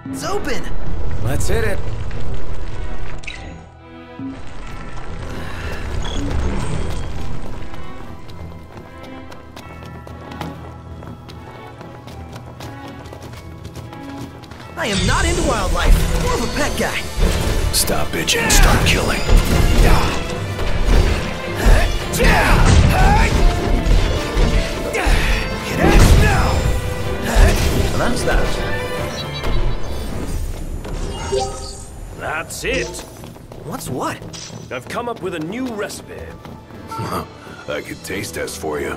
It's open! Let's hit it. I am not into wildlife. More of a pet guy. Stop bitching, start killing. So that's that. That's it. What's what? I've come up with a new recipe. I could taste test for you.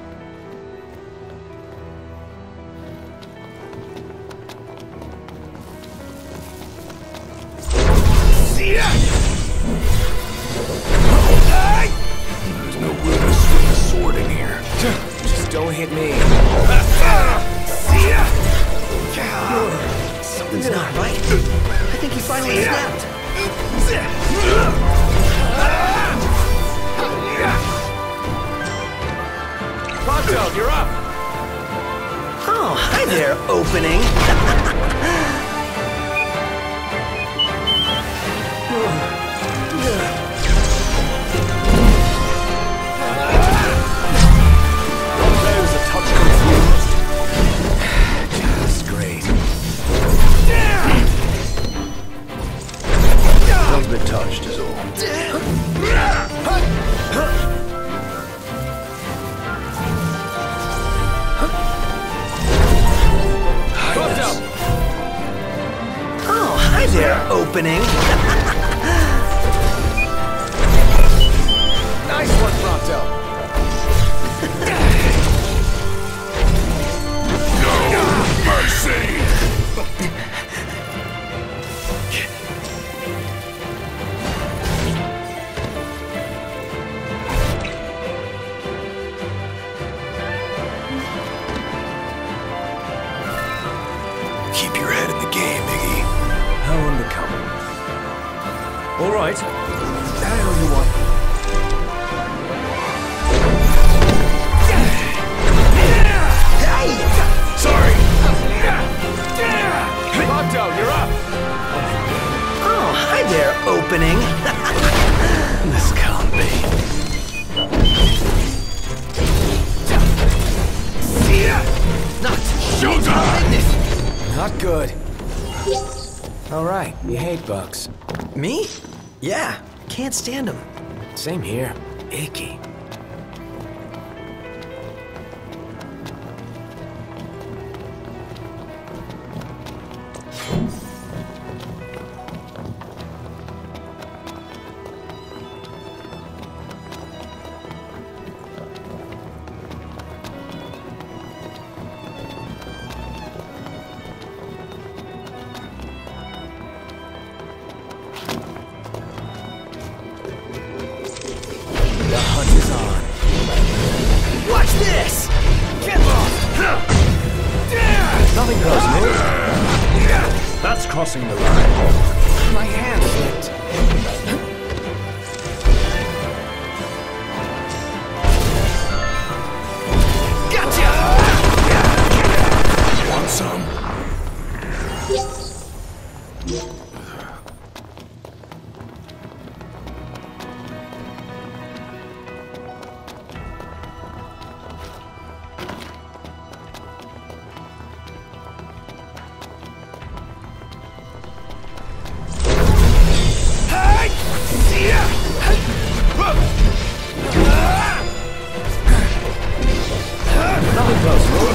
There's no room to swing a sword in here. Just don't hit me. Something's not right. I think he finally snapped. Pronto, you're up. Oh, hi there, opening. There's a touch confused. Just great. A little bit touched is all. Pronto. Oh, hi there, opening. Nice one, Prompto. No mercy! Keep your head in the game, Iggy. How unbecoming. All right. I owe you one. Sorry! Pronto, you're up. Oh, hi there, opening. This can't be. Not Showtime! Not good. All right, you hate bugs. me? Yeah, can't stand them. Same here. Icky. The hunt is on. Watch this! Get lost! Nothing goes new. That's crossing the line. My hand slipped. Gotcha! Want some? Nothing goes new.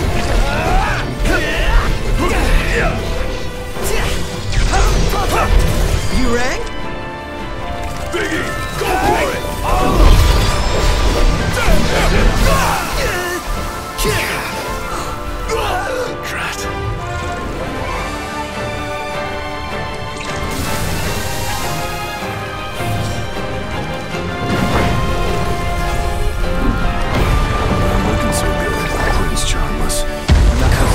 You rang? Biggie, go for it! Drat. Looking so good, Prince Charmless.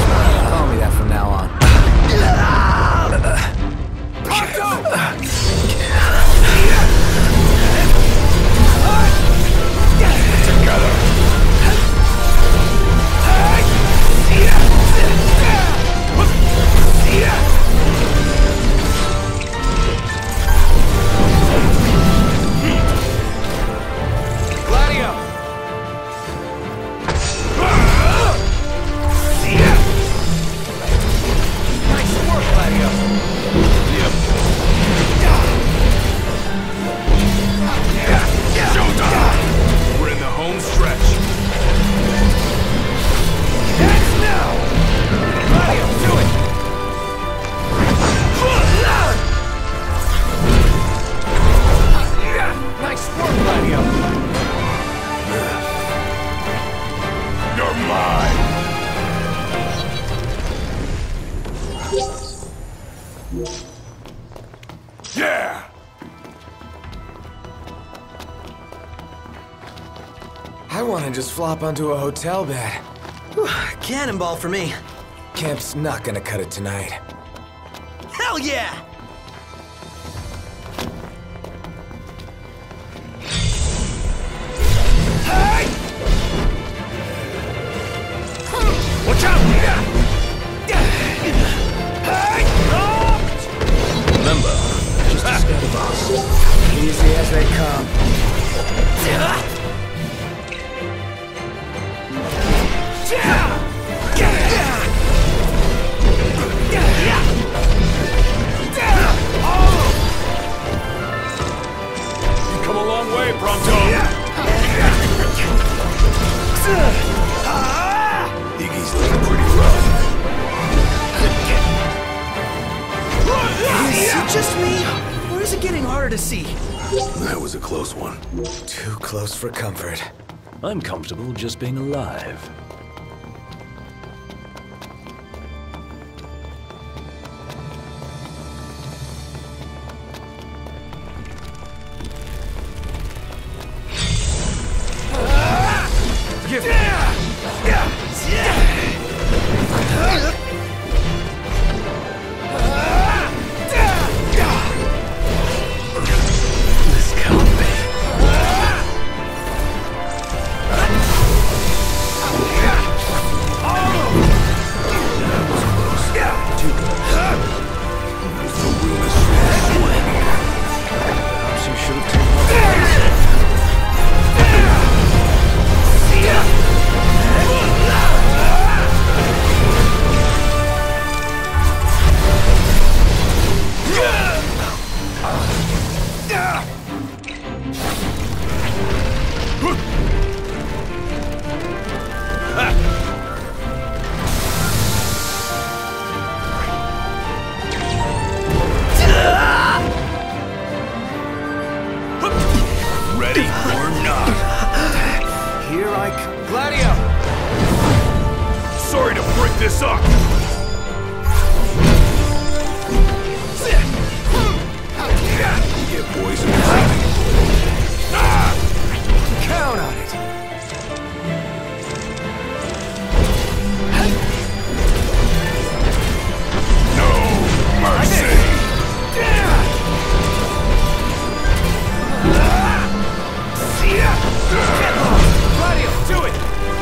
Call me that from now on. Pronto! Yeah! I want to just flop onto a hotel bed. Whew, cannonball for me. Camp's not gonna cut it tonight. Hell yeah! Watch out! Remember, just a scared of us. Easy as they come. You've come a long way, Pronto. Iggy's looking pretty rough. Is it just me? Or is it getting harder to see? That was a close one. Too close for comfort. I'm comfortable just being alive. This can't be. Perhaps you should have taken Ready or not. Here I come. Gladio! Sorry to break this up. Yeah, boys. Count on it. No mercy. Gladio, do it!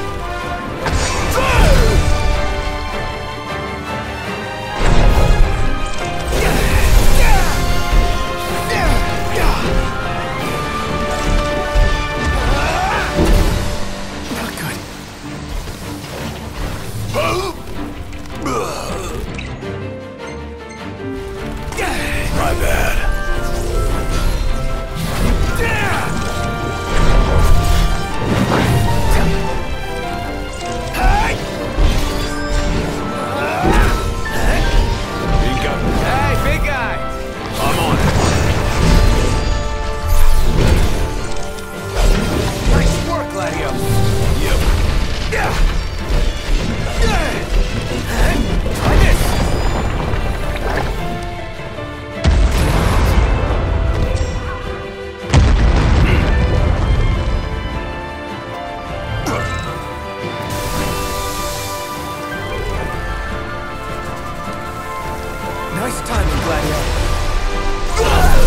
Not good. My bad. You got it. Hey, big guy! I'm on it. Nice work, Gladio. Yep. Try this! Nice timing, Gladio.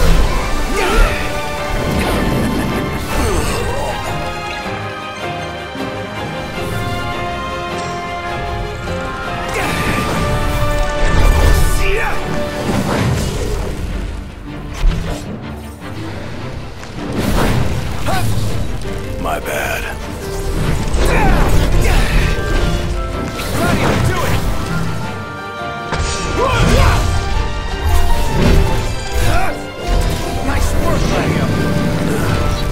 My bad. Gladio, do it! Nice work, Gladio.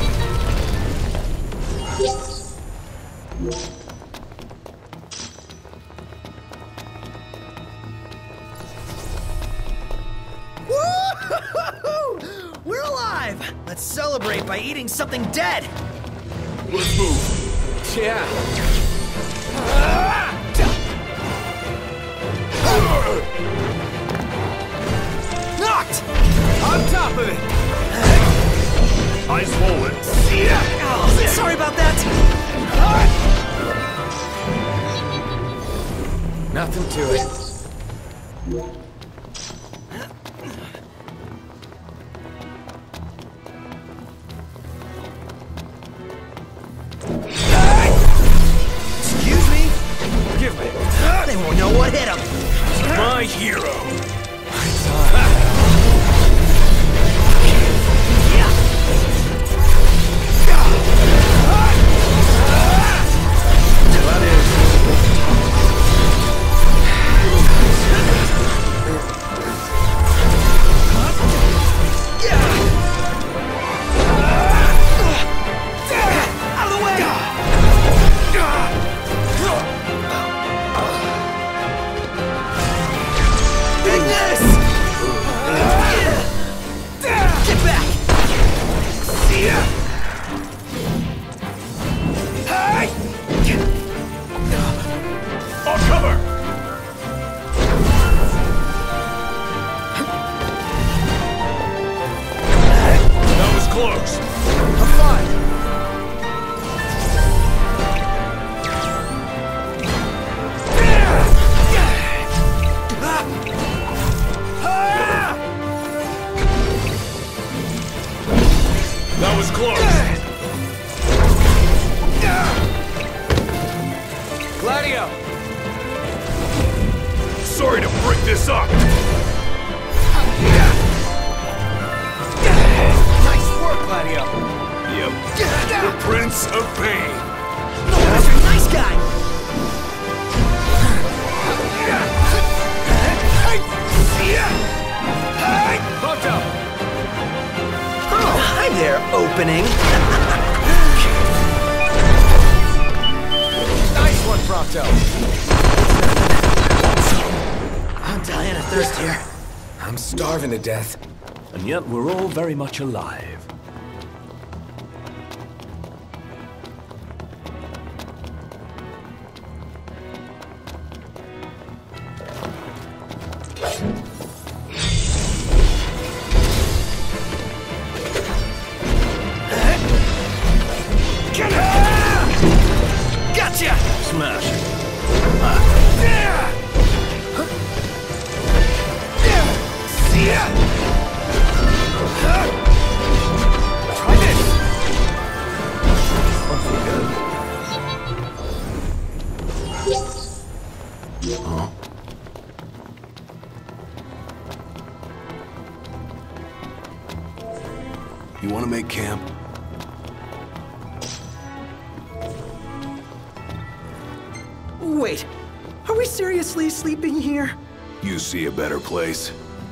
Woo-hoo-hoo-hoo! We're alive! Let's celebrate by eating something dead! Let's move. Yeah. Knocked! On top of it! Eyes swollen. Oh, sorry about that! Nothing to it. Excuse me? Give me. They won't know what hit them. My hero. Out of the way! Take this! Get back! On cover. That was close. I'm fine. That was close. Gladio! Sorry to break this up. Nice work, Gladio! Yep. The Prince of Pain. No, that's a nice guy! Photo! Oh, hi there, opening. Nice one, Prompto! I'm dying of thirst here. I'm starving to death. And yet we're all very much alive. Gotcha! Smash. Try this! You want to make camp? Wait, are we seriously sleeping here? You see a better place?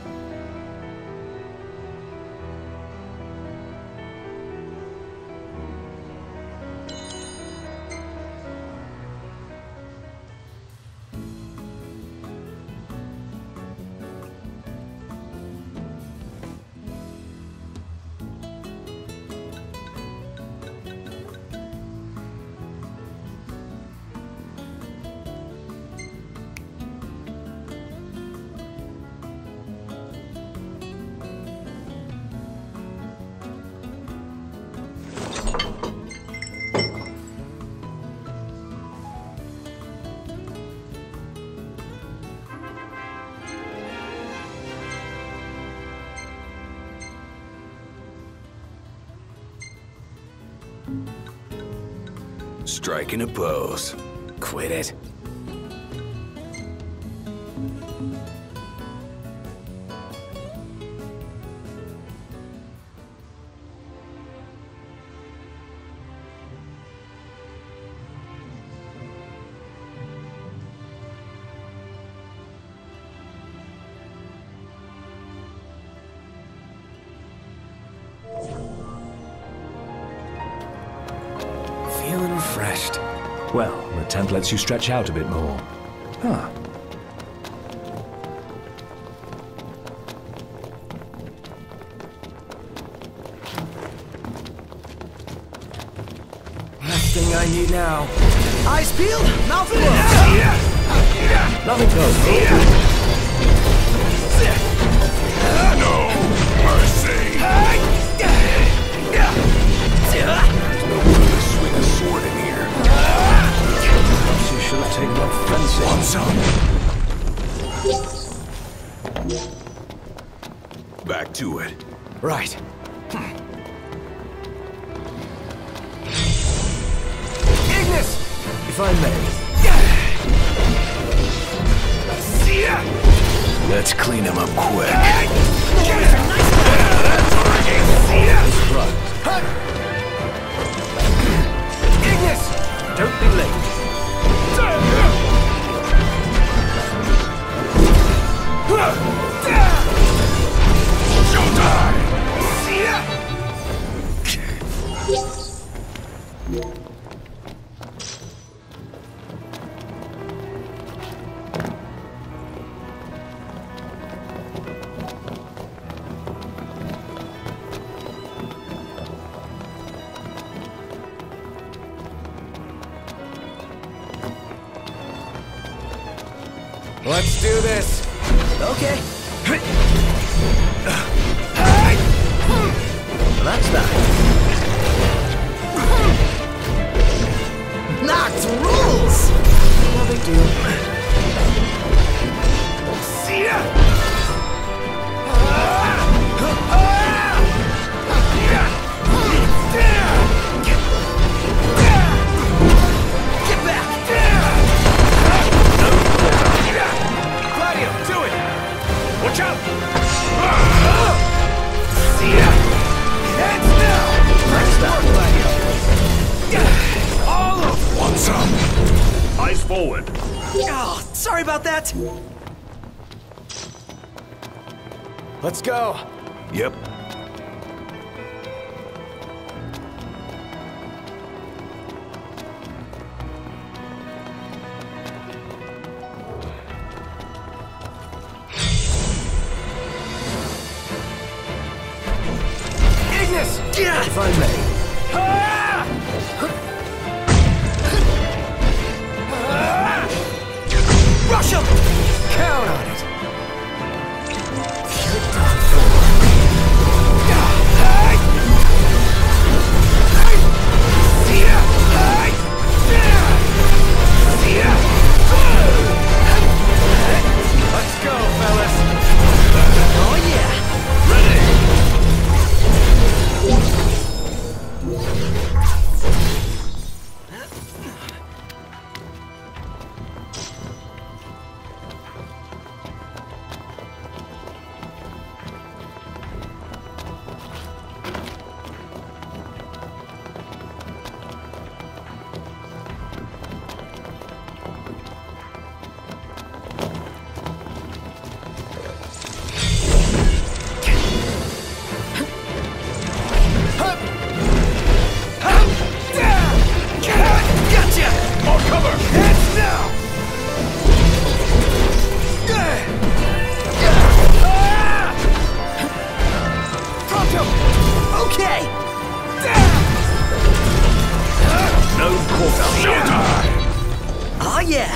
Striking a pose. Quit it. Feeling refreshed. Well, the tent lets you stretch out a bit more. Huh. Last thing I need now. Eyes peeled, mouth closed. Nothing close. Back to it. Right. Ignis! If I may. Let's clean him up quick. Ignis! Don't be late. Let's do this. Okay. That's that. Knocked rules! No big deal. See ya! Get back! Gladio, do it! Watch out! See ya! Heads now! That's that. All of Want some? Eyes forward. Oh, sorry about that. Let's go. Yep. Ignis! Yeah. If I may. Rush him! Count on it. Let's go, fellas. Oh yeah! Gotcha! On cover! Heads now! Pronto! Okay! No quarter. Showtime! Oh yeah!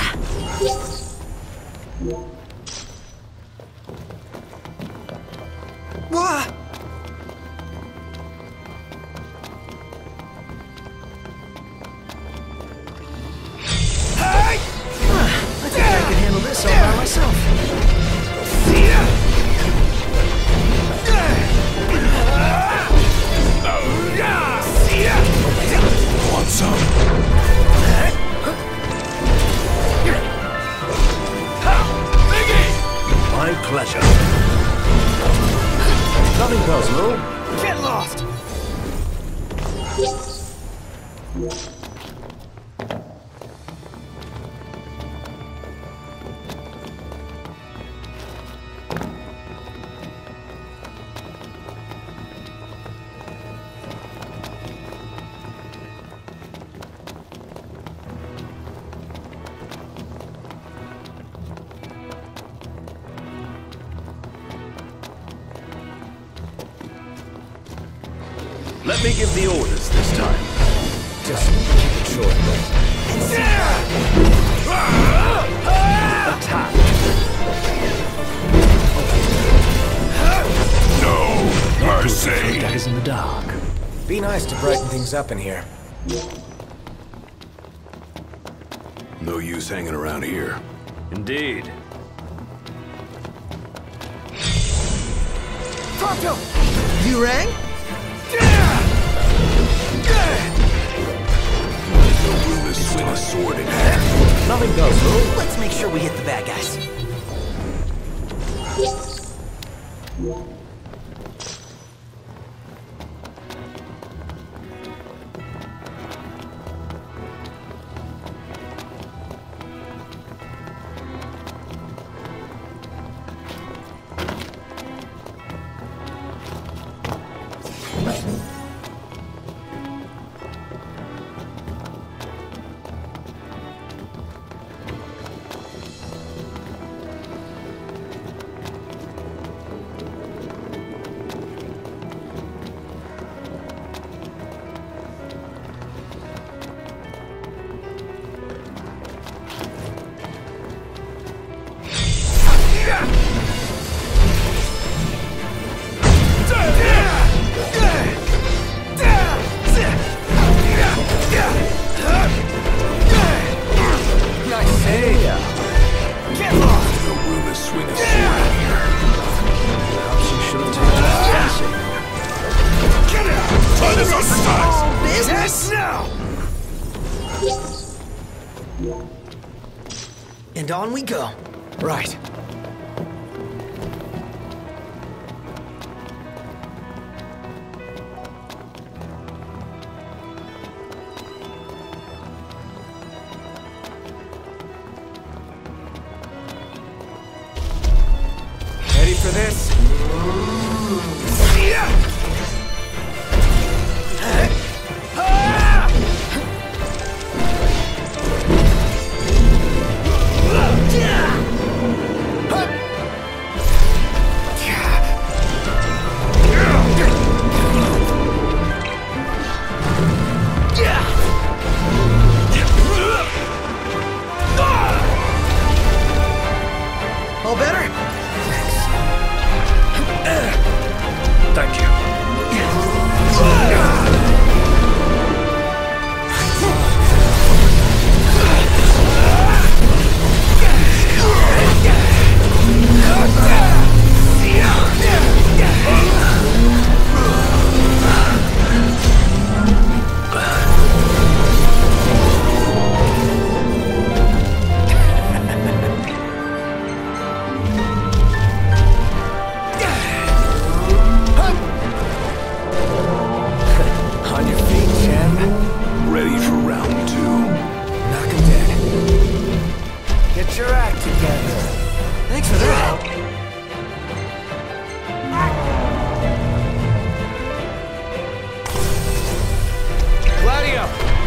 What? I think I can handle this all by myself. Want some? My pleasure. Nothing personal. Get lost! Let me give the orders this time. Just keep it short. Attack. No mercy! Daggers in the dark. Be nice to brighten things up in here. No use hanging around here. Indeed. Prompto! You rang? No room to swing a sword in half. Nothing does, though. Let's make sure we hit the bad guys. And on we go. Right. Ready for this? All better? Thank you. On your feet, champ. Ready for round two. Knock him dead. Get your act together. Thanks for that. Gladio!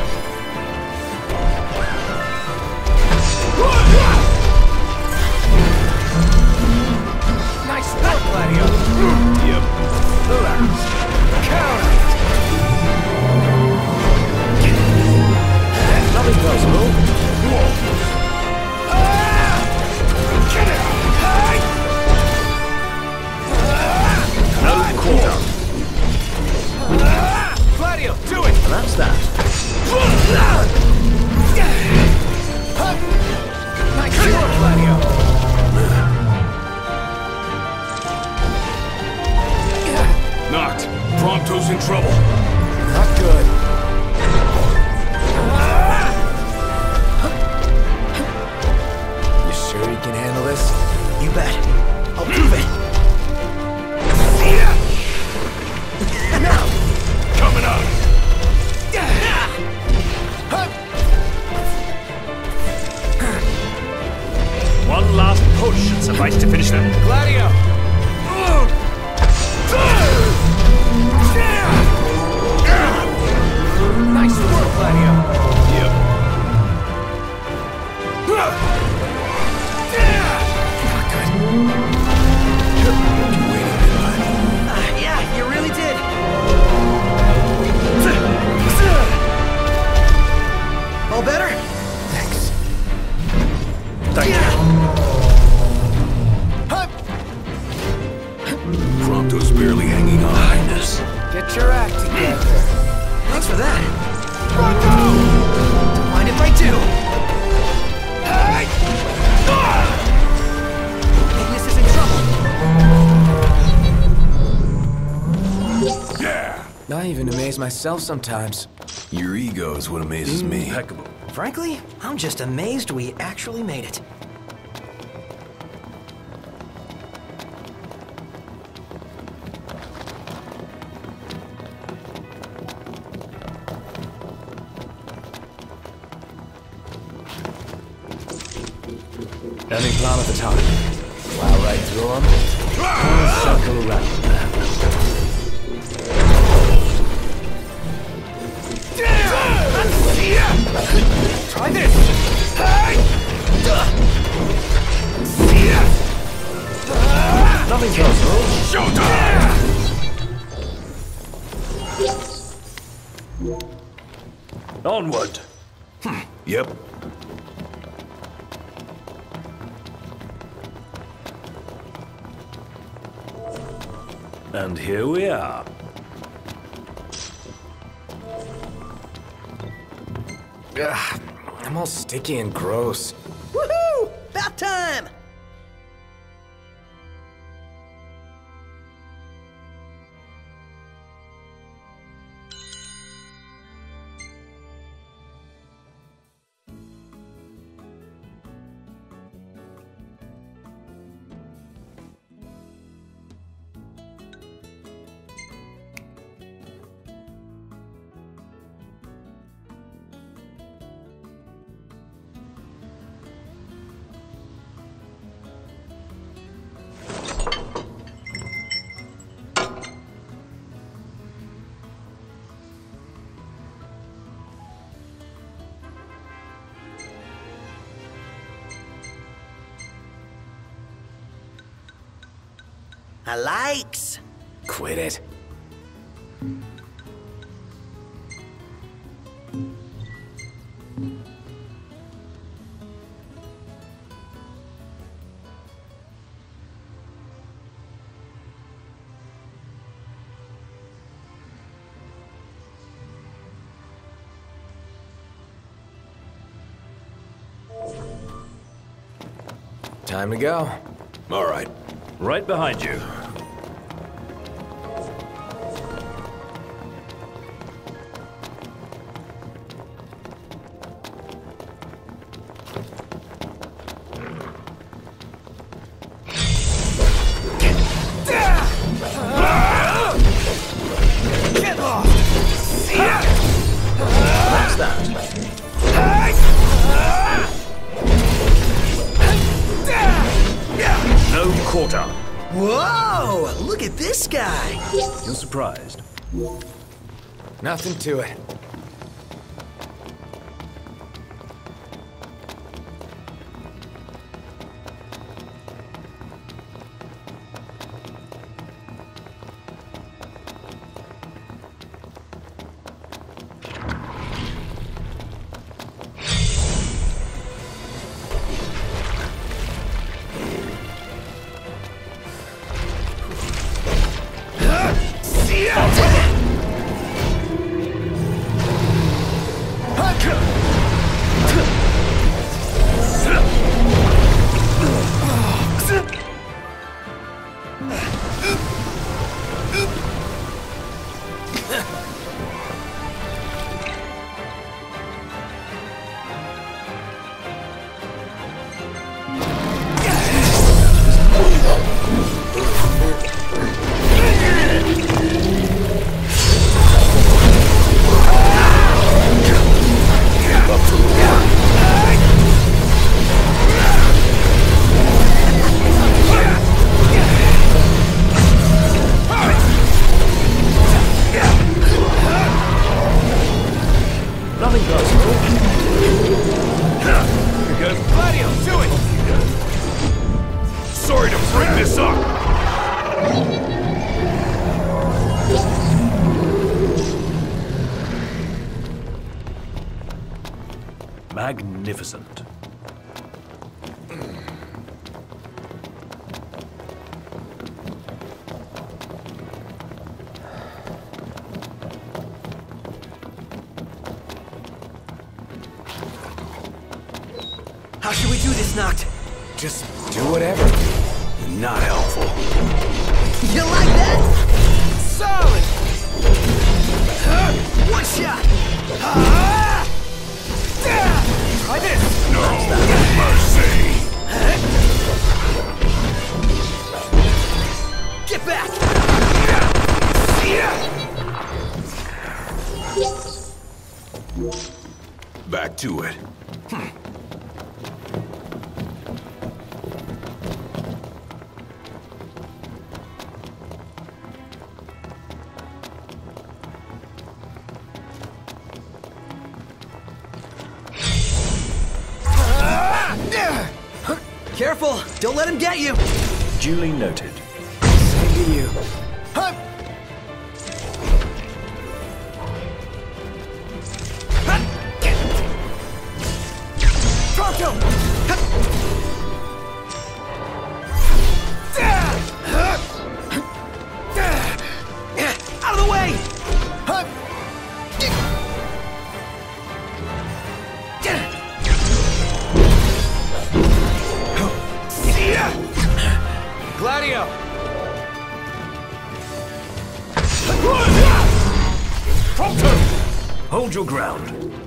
Nice work, Gladio! Yep. Relax. Count! Nothing does, Lou. No quarter. Gladio, do it! And that's that. Nice work, Gladio! Knocked. Prompto's in trouble. Not good. You sure you can handle this? You bet. I'll prove it. Coming up. One last push should suffice to finish them. Gladio! Nice work, Gladio! Yep. Yeah, you really did. All better? Thanks. Thank you. Prompto's barely hanging on. Highness. Get your act together. Thanks for that. Don't mind if I do. Ignis is in trouble. even amaze myself sometimes. Your ego is what amazes me. Impeccable. Frankly, I'm just amazed we actually made it. Any plan of attack? Plow right through him. Circle around them. Try this! Nothing personal. Onward. Yep. And here we are. Ugh, I'm all sticky and gross. Woohoo! About time! I likes. Quit it. Time to go. All right. Right behind you. That's that. No quarter. Whoa! Look at this guy! You're surprised. Nothing to it. Nothing personal. Gladio, do it! Sorry to bring this up! Magnificent. How should we do this, Noct? Just do whatever. Not helpful. You like that? Solid! One shot! Try this! No mercy! Get back! Back to it. Careful! Don't let him get you! Duly noted. Same to you. Pronto! Out of the way! Gladio! Hold your ground.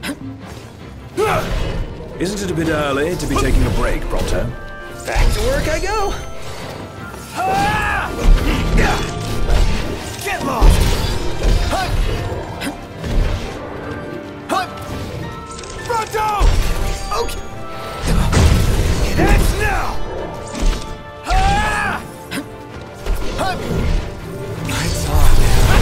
Isn't it a bit early to be taking a break, Pronto? Back to work I go! Get lost! Pronto! Okay! Heads now! Lights on.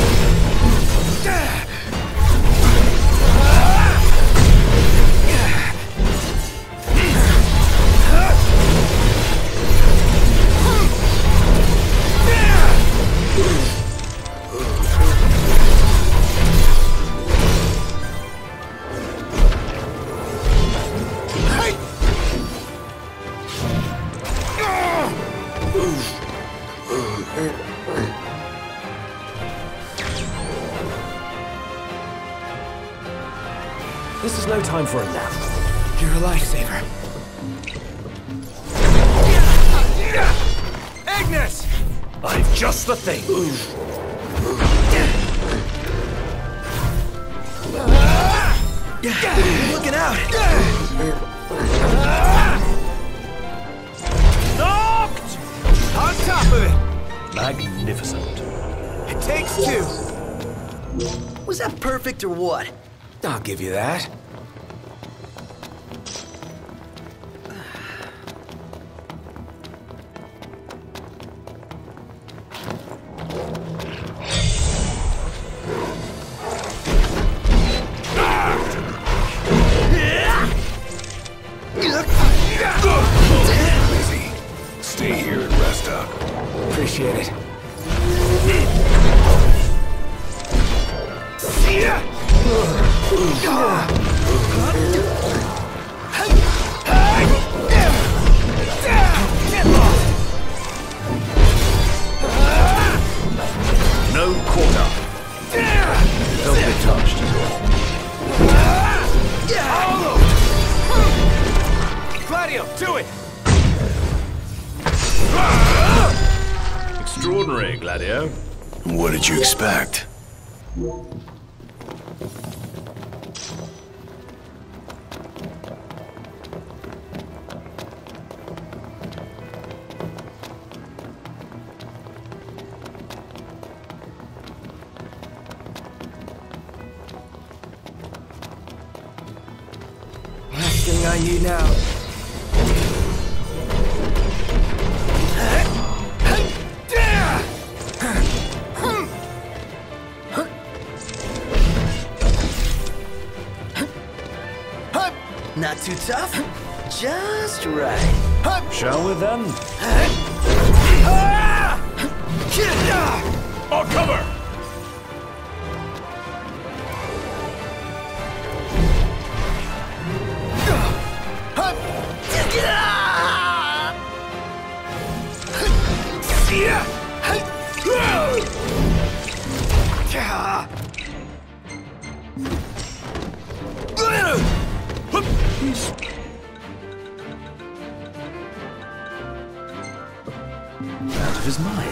This is no time for a nap. You're a lifesaver. Agnes! I've just the thing. Looking out! Knocked! On top of it! Magnificent. It takes two. Was that perfect or what? I'll give you that. Easy. Stay here and rest up. Appreciate it. No quarter. Don't get touched. Gladio, do it! Extraordinary, Gladio. What did you expect? Last thing I need now. Not too tough, just right. Shall we then? I'll cover! Out of his mind.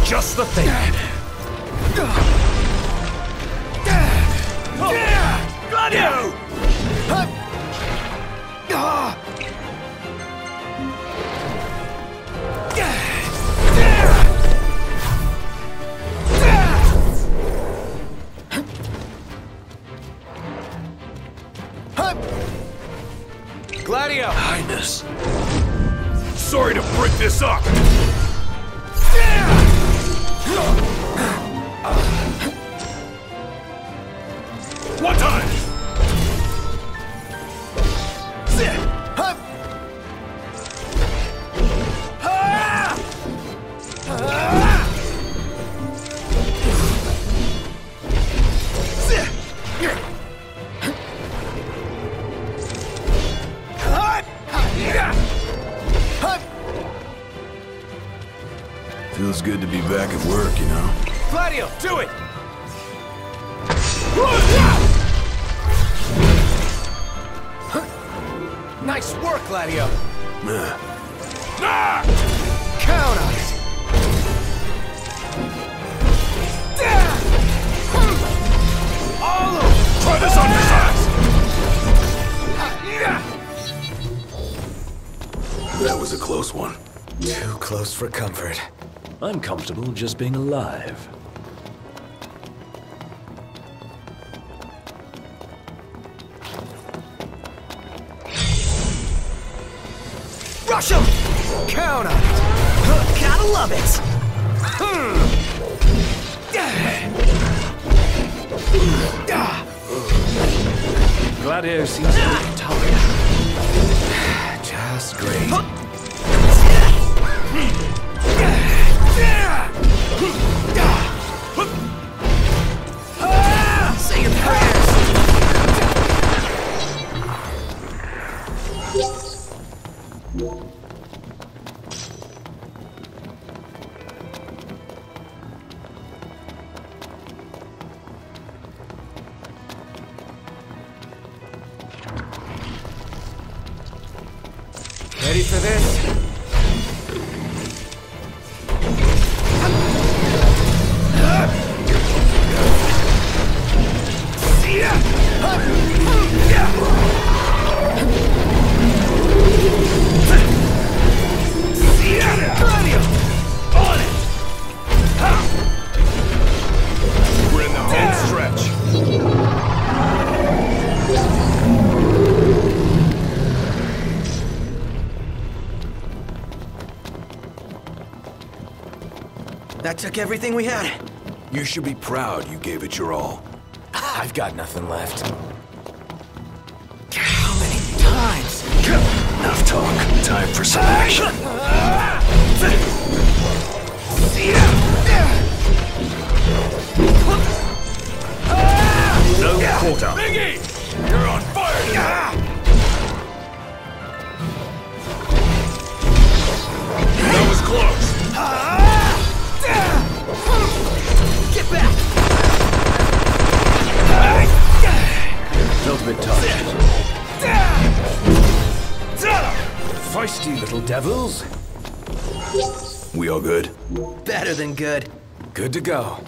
Just the thing. Gladio! Gladio! Highness. Sorry to break this up. One time. Feels good to be back at work, you know? Gladio, do it! Nice work, Gladio! Count on it! All over! Try this on your ass! That was a close one. Too close for comfort. I'm comfortable just being alive. Rush him! Count on it! Gotta love it! Gladio seems to be tired. Just great. Say your prayers! Ready for this? We're in the home stretch. That took everything we had. You should be proud you gave it your all. I've got nothing left. How many times? Enough talk. Time for some action. No quarter. Biggie! You're on fire now! That was close. Get back! Felt a bit touched. Feisty little devils. We all good? Better than good. Good to go.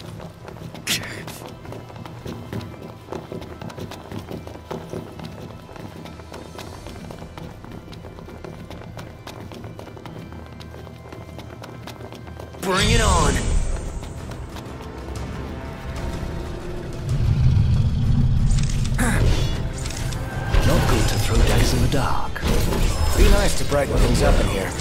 Bring it on. Not good to throw daggers in the dark. Be nice to brighten things up in here.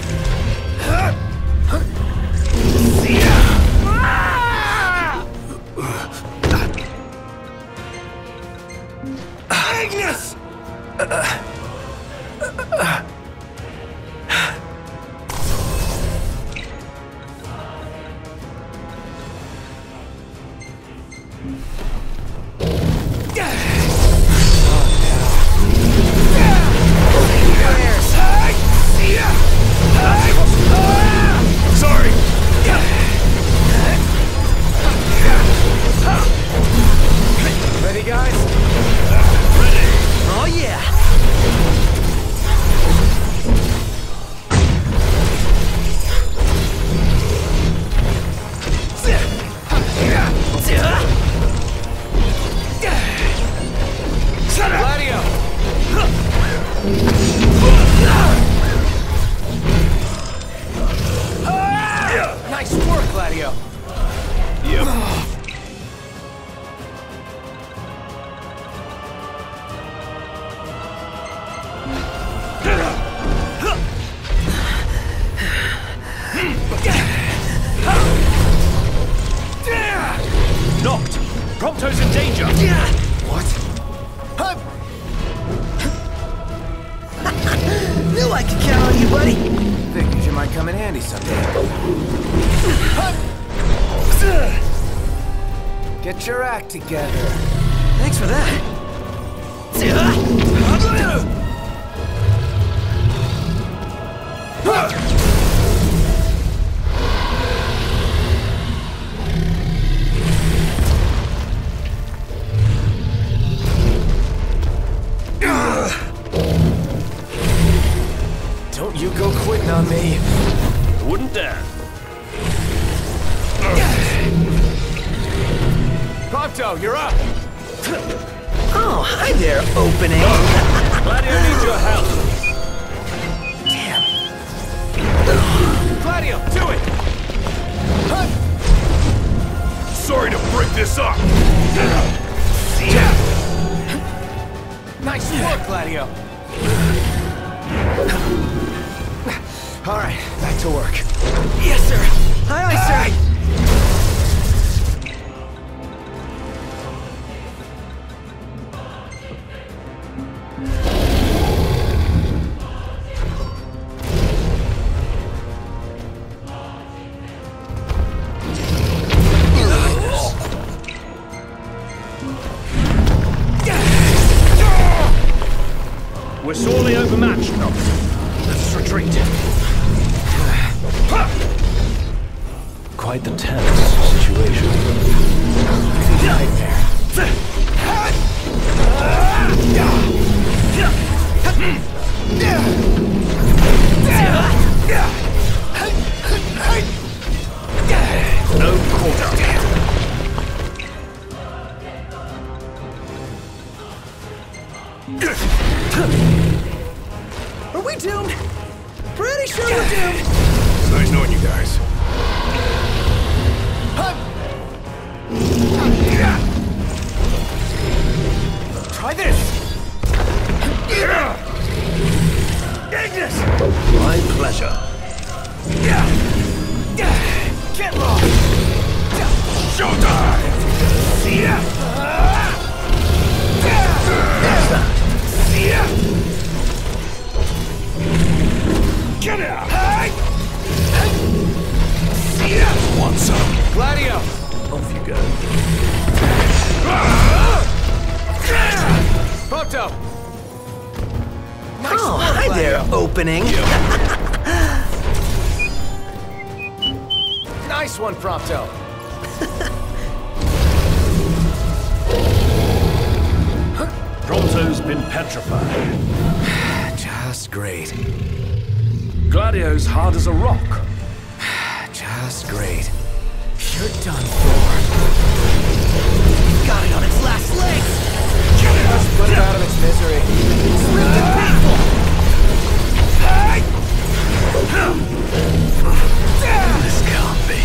Agnes! Sorry! Ready, guys? Oh yeah! Nice work, Gladio. Yep. Knocked! Prompto's in danger! What? Knew I could count on you, buddy. Figured you might come in handy someday. Get your act together. Thanks for that. Don't you go quitting on me. Wouldn't dare. Prompto, you're up. Oh, hi there, opening. Gladio needs your help. Gladio, do it. Sorry to break this up. Nice work, Gladio. All right, back to work. Yes, sir. Aye, aye, sir. We're sorely overmatched, Prompto. Let's retreat. Quite the tense situation. No quarter. Are we doomed? Pretty sure we're doomed. It's nice knowing you guys. Try this. Ignis! My pleasure. Get lost. Showtime! Get out. Want some? Gladio. Off you go. Prompto. Nice Oh, work, hi there, Gladio. opening. Nice one, Prompto. Prompto's been petrified. Just great. Gladio's hard as a rock. Just great. You're done for. Got it on its last legs. Let's put it out of its misery. Swift and painful. This can't be.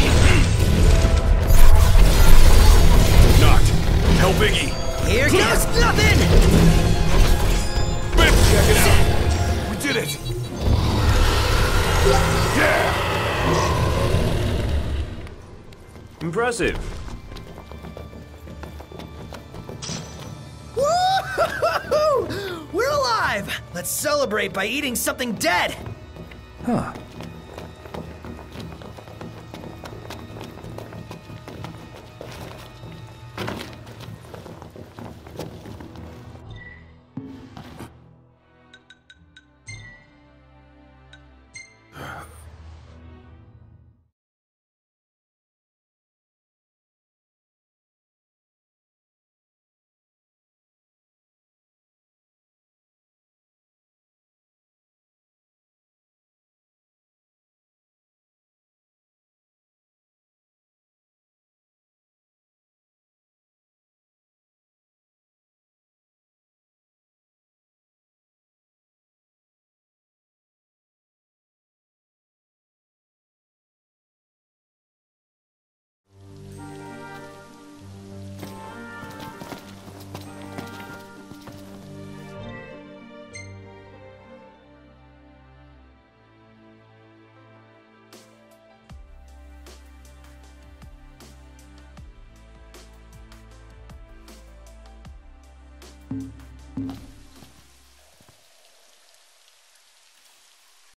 Knocked. Help Iggy. Here goes nothing. Check it out. We did it. Yeah. Impressive. Woo-hoo-hoo-hoo! We're alive. Let's celebrate by eating something dead. Huh.